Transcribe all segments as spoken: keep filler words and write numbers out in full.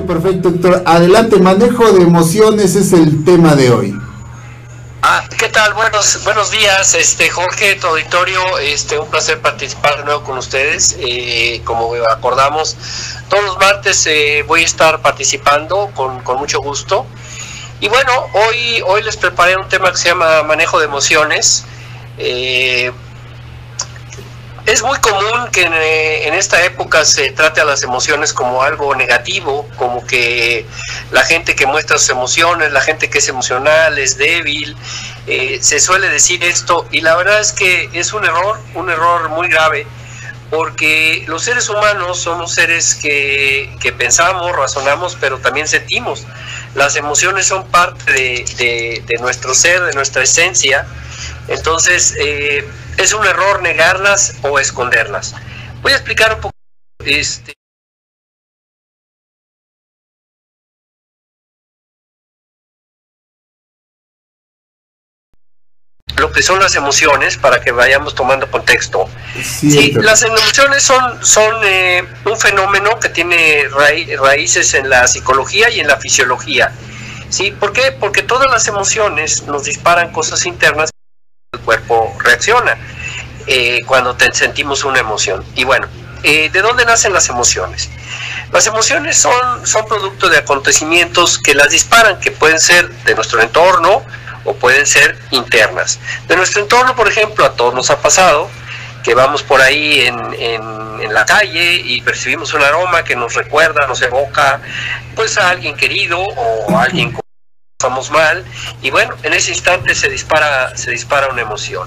perfecto, Héctor. Adelante, manejo de emociones es el tema de hoy. Ah, ¿qué tal? Buenos buenos días, este Jorge, tu auditorio, este un placer participar de nuevo con ustedes. Eh, como acordamos, todos los martes eh, voy a estar participando con, con mucho gusto. Y bueno, hoy hoy les preparé un tema que se llama manejo de emociones. Eh, Es muy común que en, en esta época se trate a las emociones como algo negativo, como que la gente que muestra sus emociones, la gente que es emocional, es débil, eh, se suele decir esto, y la verdad es que es un error, un error muy grave, porque los seres humanos somos seres que, que pensamos, razonamos, pero también sentimos. Las emociones son parte de, de, de nuestro ser, de nuestra esencia. Entonces, eh, es un error negarlas o esconderlas. Voy a explicar un poco este, lo que son las emociones, para que vayamos tomando contexto. Sí, sí las emociones son, son eh, un fenómeno que tiene raí raíces en la psicología y en la fisiología. ¿Sí? ¿Por qué? Porque todas las emociones nos disparan cosas internas, el cuerpo reacciona eh, cuando te sentimos una emoción. Y bueno, eh, ¿de dónde nacen las emociones? Las emociones son, son producto de acontecimientos que las disparan, que pueden ser de nuestro entorno o pueden ser internas. De nuestro entorno, por ejemplo, a todos nos ha pasado que vamos por ahí en, en, en la calle y percibimos un aroma que nos recuerda, nos evoca pues a alguien querido o a alguien con estamos mal, y bueno, en ese instante se dispara, se dispara una emoción.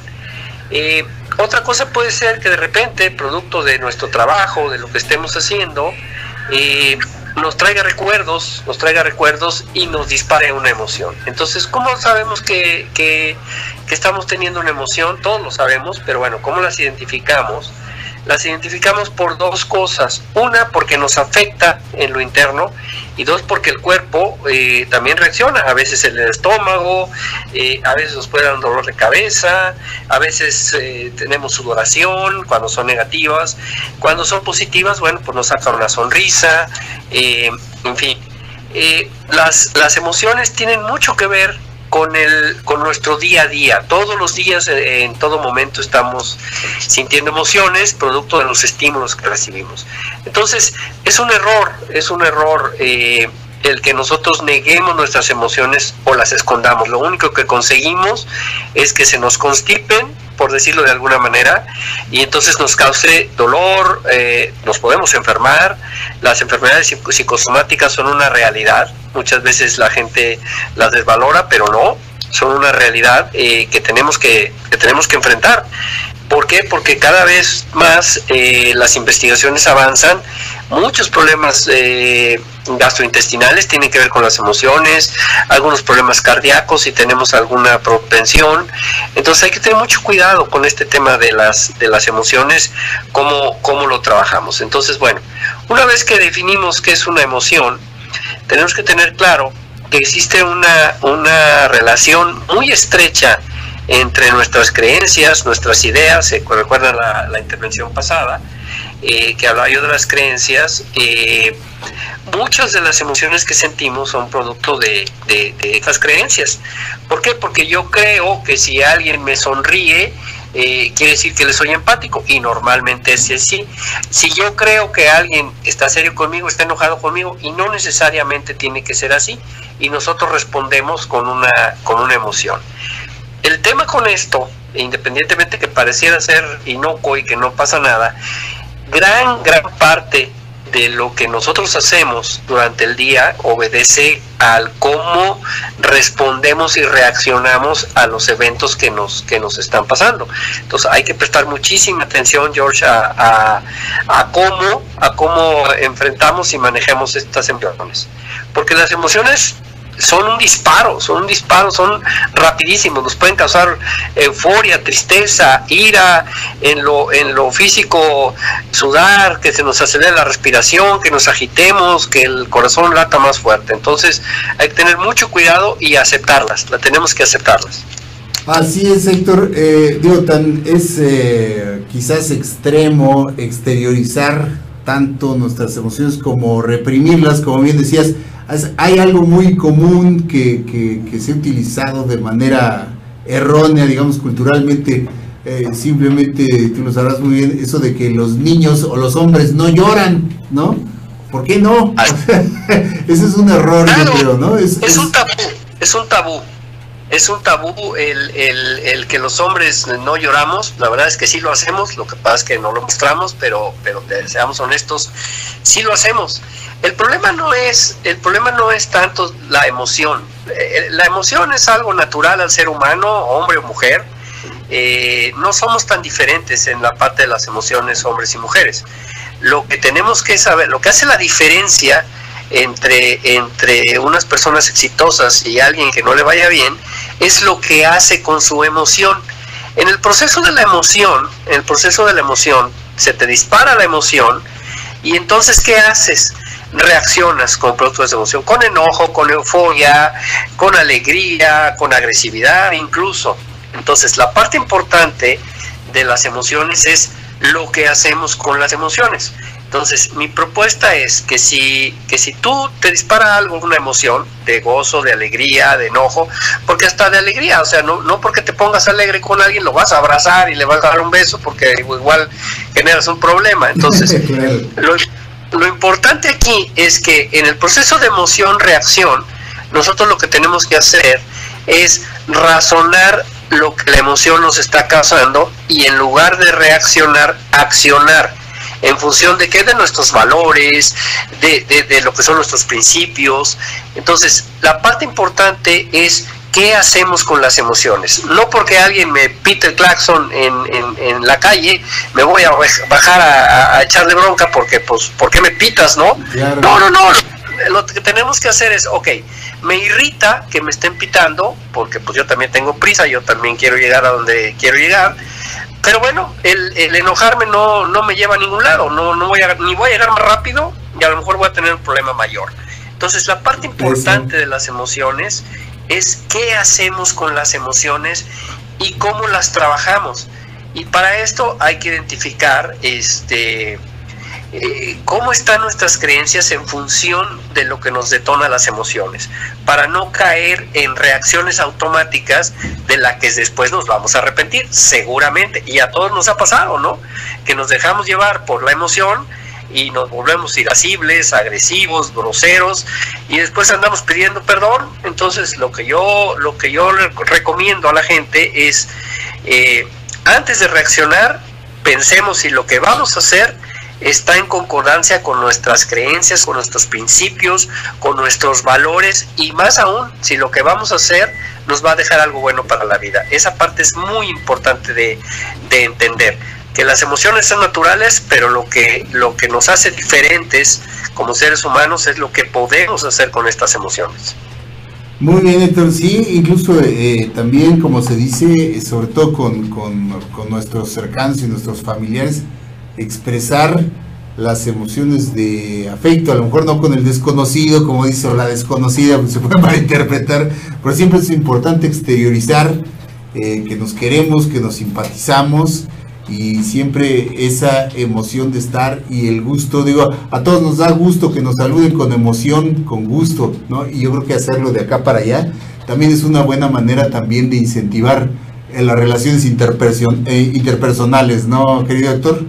Eh, otra cosa puede ser que de repente, producto de nuestro trabajo, de lo que estemos haciendo, eh, nos traiga recuerdos, nos traiga recuerdos y nos dispare una emoción. Entonces, ¿cómo sabemos que, que, que estamos teniendo una emoción? Todos lo sabemos, pero bueno, ¿cómo las identificamos? Las identificamos por dos cosas. Una, porque nos afecta en lo interno, y dos, porque el cuerpo eh, también reacciona. A veces el estómago, eh, a veces nos puede dar un dolor de cabeza, a veces eh, tenemos sudoración cuando son negativas. Cuando son positivas, bueno, pues nos saca una sonrisa, eh, en fin. Eh, las, las emociones tienen mucho que ver con el con nuestro día a día. Todos los días, en todo momento, estamos sintiendo emociones producto de los estímulos que recibimos. Entonces, es un error, es un error eh, el que nosotros neguemos nuestras emociones o las escondamos. Lo único que conseguimos es que se nos constipen, por decirlo de alguna manera, y entonces nos cause dolor, eh, nos podemos enfermar. Las enfermedades psicosomáticas son una realidad. Muchas veces la gente las desvalora, pero no, son una realidad eh, que tenemos que, que tenemos que enfrentar. ¿Por qué? Porque cada vez más eh, las investigaciones avanzan. Muchos problemas eh, gastrointestinales tienen que ver con las emociones, algunos problemas cardíacos si tenemos alguna propensión. Entonces hay que tener mucho cuidado con este tema de las, de las emociones, cómo, cómo lo trabajamos. Entonces, bueno, una vez que definimos qué es una emoción, tenemos que tener claro que existe una, una relación muy estrecha entre nuestras creencias, nuestras ideas. Eh, recuerdan la, la intervención pasada, eh, que hablaba yo de las creencias. Eh, muchas de las emociones que sentimos son producto de, de, de estas creencias. ¿Por qué? Porque yo creo que si alguien me sonríe, eh, quiere decir que le soy empático, y normalmente es así. Si yo creo que alguien está serio conmigo, está enojado conmigo, y no necesariamente tiene que ser así, y nosotros respondemos con una, con una emoción. El tema con esto, independientemente que pareciera ser inocuo y que no pasa nada, gran, gran parte de lo que nosotros hacemos durante el día obedece al cómo respondemos y reaccionamos a los eventos que nos, que nos están pasando. Entonces hay que prestar muchísima atención, George, a, a, a, cómo, a cómo enfrentamos y manejamos estas emociones. Porque las emociones son un disparo, son un disparo, son rapidísimos, nos pueden causar euforia, tristeza, ira, en lo, en lo físico, sudar, que se nos acelere la respiración, que nos agitemos, que el corazón lata más fuerte. Entonces hay que tener mucho cuidado y aceptarlas, la tenemos que aceptarlas. Así es, Héctor. Eh, digo, tan es eh, quizás extremo exteriorizar tanto nuestras emociones como reprimirlas, como bien decías. Hay algo muy común que, que, que se ha utilizado de manera errónea, digamos, culturalmente, eh, simplemente, tú lo sabrás muy bien, eso de que los niños o los hombres no lloran, ¿no? ¿Por qué no? Ese es un error, claro, yo creo, ¿no? Es, es, es un tabú, es un tabú. Es un tabú el, el, el que los hombres no lloramos. La verdad es que sí lo hacemos, lo que pasa es que no lo mostramos, pero, pero seamos honestos, sí lo hacemos. El problema no es, el problema no es tanto la emoción. La emoción es algo natural al ser humano, hombre o mujer. Eh, no somos tan diferentes en la parte de las emociones, hombres y mujeres. Lo que tenemos que saber, lo que hace la diferencia entre, entre unas personas exitosas y alguien que no le vaya bien, es lo que hace con su emoción. En el proceso de la emoción, en el proceso de la emoción, se te dispara la emoción, y entonces, ¿qué haces? Reaccionas con producto de esa emoción, con enojo, con euforia, con alegría, con agresividad incluso. Entonces, la parte importante de las emociones es lo que hacemos con las emociones. Entonces, mi propuesta es que si, que si tú te dispara algo, una emoción de gozo, de alegría, de enojo, porque hasta de alegría, o sea, no, no porque te pongas alegre con alguien lo vas a abrazar y le vas a dar un beso, porque igual generas un problema. Entonces, lo, lo importante aquí es que en el proceso de emoción-reacción, nosotros lo que tenemos que hacer es razonar lo que la emoción nos está causando, y en lugar de reaccionar, accionar. ¿En función de qué? De nuestros valores, de, de, de lo que son nuestros principios. Entonces, la parte importante es qué hacemos con las emociones. No porque alguien me pite el claxon en, en, en la calle, me voy a bajar a, a echarle bronca porque, pues, ¿por qué me pitas, no? Claro. No, no, no. Lo que tenemos que hacer es, ok, me irrita que me estén pitando, porque pues yo también tengo prisa, yo también quiero llegar a donde quiero llegar. Pero bueno, el, el enojarme no, no me lleva a ningún lado, no, no voy a, ni voy a llegar más rápido, y a lo mejor voy a tener un problema mayor. Entonces, la parte importante de las emociones es qué hacemos con las emociones y cómo las trabajamos. Y para esto hay que identificar este, eh, cómo están nuestras creencias en función de lo que nos detona las emociones, para no caer en reacciones automáticas de las que después nos vamos a arrepentir, seguramente, y a todos nos ha pasado, ¿no? Que nos dejamos llevar por la emoción y nos volvemos irascibles, agresivos, groseros, y después andamos pidiendo perdón. Entonces, lo que yo, lo que yo le recomiendo a la gente es, eh, antes de reaccionar, pensemos si lo que vamos a hacer está en concordancia con nuestras creencias, con nuestros principios, con nuestros valores, y más aún, si lo que vamos a hacer nos va a dejar algo bueno para la vida. Esa parte es muy importante de, de entender, que las emociones son naturales, pero lo que, lo que nos hace diferentes como seres humanos es lo que podemos hacer con estas emociones. Muy bien, Héctor. Sí, incluso eh, también, como se dice, sobre todo con, con, con nuestros cercanos y nuestros familiares, expresar las emociones de afecto, a lo mejor no con el desconocido, como dice, o la desconocida, pues se puede malinterpretar, pero siempre es importante exteriorizar eh, que nos queremos, que nos simpatizamos, y siempre esa emoción de estar y el gusto, digo, a todos nos da gusto que nos saluden con emoción, con gusto, ¿no? Y yo creo que hacerlo de acá para allá también es una buena manera también de incentivar en las relaciones interperson eh, interpersonales, ¿no, querido Héctor?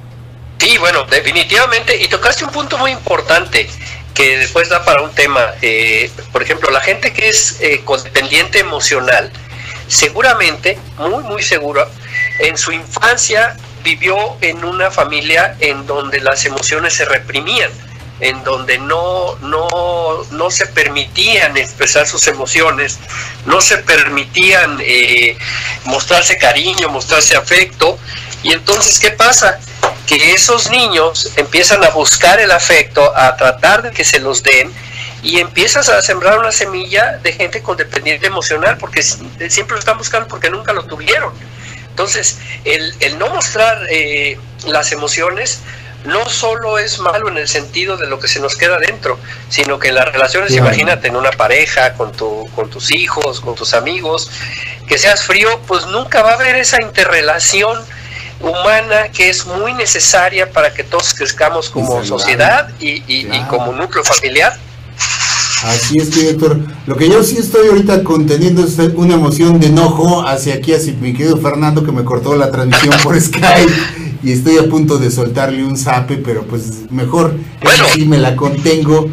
Sí, bueno, definitivamente, y tocaste un punto muy importante que después da para un tema. Eh, por ejemplo, la gente que es eh, codependiente emocional, seguramente, muy muy seguro, en su infancia vivió en una familia en donde las emociones se reprimían, en donde no, no, no se permitían expresar sus emociones, no se permitían eh, mostrarse cariño, mostrarse afecto. Y entonces, ¿qué pasa? Que esos niños empiezan a buscar el afecto, a tratar de que se los den, y empiezas a sembrar una semilla de gente con dependiente emocional, porque siempre lo están buscando porque nunca lo tuvieron. Entonces, el, el no mostrar eh, las emociones no solo es malo en el sentido de lo que se nos queda dentro, sino que en las relaciones, yeah. imagínate, en una pareja, con, tu, con tus hijos, con tus amigos, que seas frío, pues nunca va a haber esa interrelación humana que es muy necesaria para que todos crezcamos como sociedad y, y, claro. y como núcleo familiar. Así es, Héctor. Lo que yo sí estoy ahorita conteniendo es una emoción de enojo hacia aquí, hacia mi querido Fernando, que me cortó la transmisión por Skype, y estoy a punto de soltarle un zape, pero pues mejor, bueno, sí me la contengo.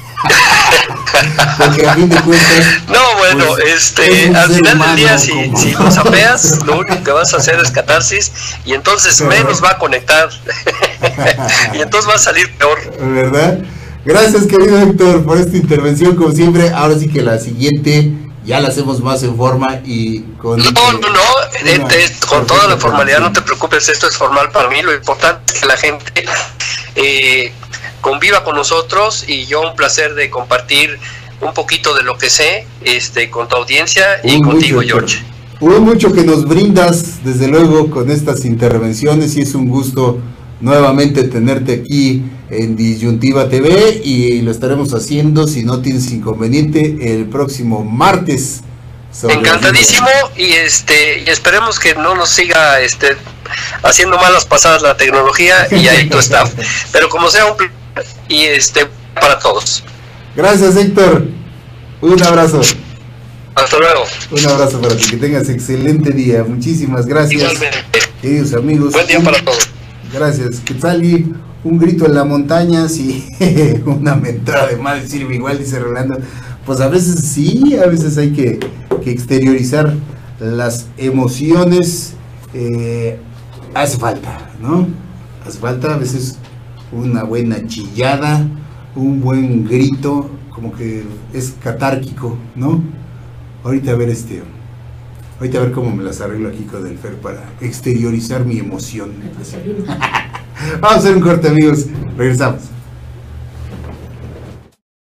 Porque a fin de cuentas, no, bueno, pues, este, al final del día, si, si lo zapeas, lo único que vas a hacer es catarsis, y entonces menos va a conectar, y entonces va a salir peor. ¿Verdad? Gracias, querido Héctor, por esta intervención, como siempre. Ahora sí que la siguiente ya la hacemos más en forma y con... No, no, no, eh, eh, con toda la formalidad, no te preocupes, esto es formal para mí. Lo importante es que la gente eh, conviva con nosotros, y yo un placer de compartir un poquito de lo que sé este, con tu audiencia y Uy, contigo, mucho, George. Hubo mucho que nos brindas, desde luego, con estas intervenciones, y es un gusto nuevamente tenerte aquí en Disyuntiva T V, y lo estaremos haciendo, si no tienes inconveniente, el próximo martes. Encantadísimo, y este y esperemos que no nos siga este haciendo malas pasadas la tecnología y ahí tu staff, pero como sea un plan, y este para todos. Gracias, Héctor, un abrazo. Hasta luego. Un abrazo para ti, que tengas excelente día. Muchísimas gracias. Igualmente. Queridos amigos, buen día para todos. Gracias. Quetzali, un grito en la montaña, sí, una mentada de madre sirve igual, dice Rolando. Pues a veces sí, a veces hay que, que exteriorizar las emociones, eh, hace falta, ¿no? Hace falta a veces una buena chillada, un buen grito, como que es catárquico, ¿no? Ahorita a ver este... Ahorita a ver cómo me las arreglo aquí con el Fer para exteriorizar mi emoción. Vamos a hacer un corte, amigos. Regresamos.